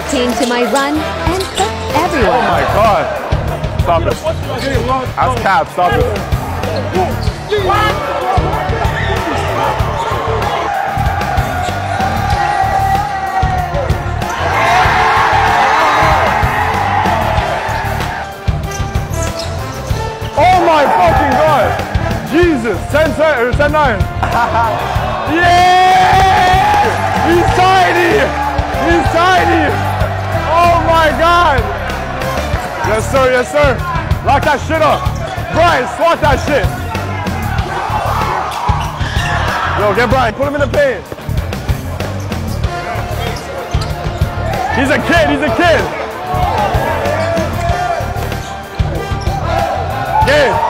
protein to my run and cooked everyone. Oh my God. Stop it. That's cap, stop it. Oh my fucking God. Jesus, 10 or 10-9. Yeah! He's tiny! He's tiny! Oh my God! Yes sir, yes sir. Lock that shit up. Brian, swat that shit. Yo, get Brian, put him in the paint. He's a kid, he's a kid. Game.